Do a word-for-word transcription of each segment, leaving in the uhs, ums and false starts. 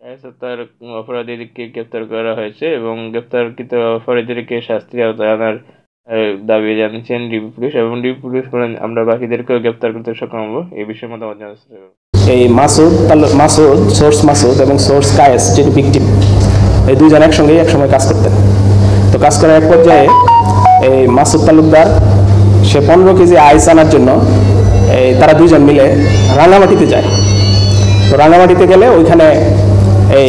তার অপরাধীদেরকে গ্রেপ্তার করা হয়েছে এবং গ্রেপ্তারকৃত অপরাধীদেরকে শাস্তির আওতায় আনার আহ, দাবি জানিয়েছেন ডিবি পুলিশ এবং ডিবি পুলিশ বলেন আমরা বাকিদেরকেও গ্রেপ্তার করতে সক্ষম হবো এই বিষয়ে মতামত জানাচ্ছি। এই মাসুদ মাসুদ সোর্স মাসুদ এবং সোর্স কায়েস যেটি ভিকটিম, এই দুইজন একসঙ্গেই একসময় কাজ করতেন। তো কাজ করার এক পর্যায়ে এই মাসুদ তালুকদার সে পনেরো কেজি আইস আনার জন্য এই তারা দুইজন মিলে রাঙামাটিতে যায়। তো রাঙামাটিতে গেলে ওইখানে এই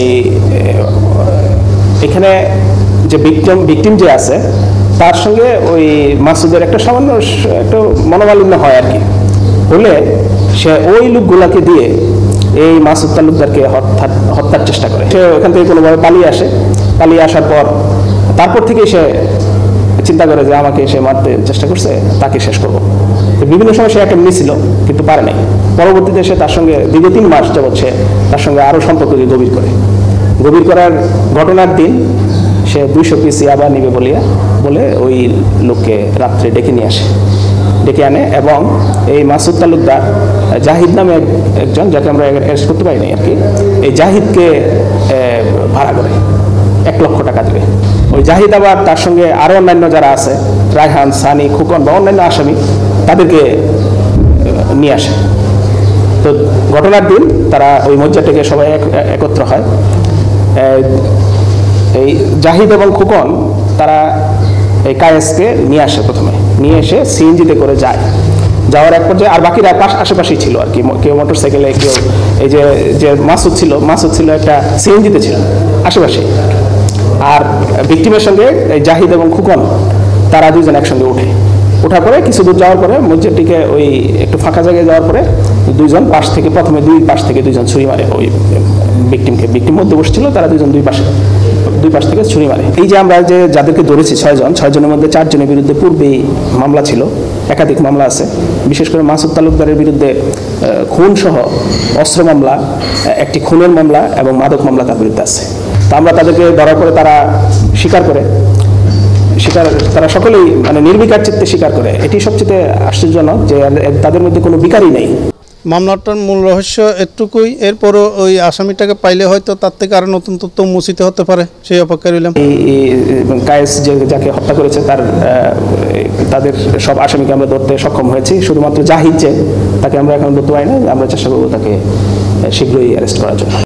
এখানে যে ভিকটিম ভিকটিম যে আছে তার সঙ্গে ওই মাসুদের একটা সামান্য একটু মনোমালিন্য হয় আর কি, হলে সে ওই লোকগুলাকে দিয়ে এই মাসুদ তালুকদারকে হত্যা হত্যার চেষ্টা করে। সে ওখান থেকে কোনোভাবে পালিয়ে আসে, পালিয়ে আসার পর তারপর থেকেই সে চিন্তা করে যে আমাকে সে মারতে চেষ্টা করছে, তাকে শেষ করবো। বিভিন্ন সময় সে একটা নিয়েছিল কিন্তু পারে নাই। পরবর্তীতে সে তার সঙ্গে দীর্ঘ তিন মাস যাবৎ সে তার সঙ্গে আরও সম্পর্ককে গভীর করে। গভীর করার ঘটনার দিন সে দুইশো পিস ইয়াবা নিবে বলিয়া বলে ওই লোককে রাত্রে ডেকে নিয়ে আসে, ডেকে আনে এবং এই মাসুদ তালুকদার জাহিদ নামে একজন, যাকে আমরা অ্যারেস্ট করতে পারিনি আর কি, এই জাহিদকে ভাড়া করে এক লক্ষ টাকা দেবে। ওই জাহিদ আবার তার সঙ্গে আরও অন্যান্য যারা আছে, রায়হান, সানি, খুকন বা অন্যান্য আসামি, তাদেরকে নিয়ে আসে। তো ঘটনার দিন তারা ওই মজ্জা থেকে সবাই একত্র হয়। এই জাহিদ এবং খুকন তারা এই কায়েসকে নিয়ে আসে, প্রথমে নিয়ে এসে সিএনজিতে করে যায়। যাওয়ার এক পর্যায়ে আর বাকিরা পাশ আশেপাশেই ছিল আর কি, কেউ মোটর সাইকেলে, কেউ এই যে যে মাসুদ ছিল মাসুদ ছিল একটা সিএনজিতে ছিল আশেপাশে। আর ভিকটিমের সঙ্গে এই জাহিদ এবং খুকন তারা দুইজন একসঙ্গে উঠে, ওঠার পরে কিছু দূর যাওয়ার পরে মসজিদটিকে ওই একটু ফাঁকা জায়গায় যাওয়ার পরে দুইজন পাশ থেকে, প্রথমে দুই পাশ থেকে দুইজন ছুরি মারে ওই ভিকটিমকে। ভিকটিম মধ্যে বসছিল, তারা দুইজন দুই পাশে দুই পাশ থেকে ছুরি মারে। এই যে আমরা যে যাদেরকে ধরেছি ছয়জন, ছয়জনের মধ্যে চারজনের বিরুদ্ধে পূর্বেই মামলা ছিল, একাধিক মামলা আছে। বিশেষ করে মাসুদ তালুকদারের বিরুদ্ধে খুন সহ অস্ত্র মামলা, একটি খুনের মামলা এবং মাদক মামলা তার বিরুদ্ধে আছে। তো আমরা তাদেরকে ধরার পরে তারা স্বীকার করে, স্বীকার তারা সকলেই মানে নির্বিকার চিত্তে স্বীকার করে। এটি সবচেয়ে আশ্চর্যজনক যে তাদের মধ্যে কোনো বিকারই নেই। মামলাটার মূল রহস্য এটুকুই, এরপরও ওই আসামিটাকে পাইলে হয়তো তার থেকে আরো নতুন তথ্য মুছিতে হতে পারে, সেই অপেক্ষা রইলাম। এই কায়েস যে যাকে হত্যা করেছে তার তাদের সব আসামিকে আমরা ধরতে সক্ষম হয়েছি। শুধুমাত্র জাহিদ যে, তাকে আমরা এখন ধরতে পারি না, আমরা চেষ্টা করবো তাকে শীঘ্রই অ্যারেস্ট করার জন্য।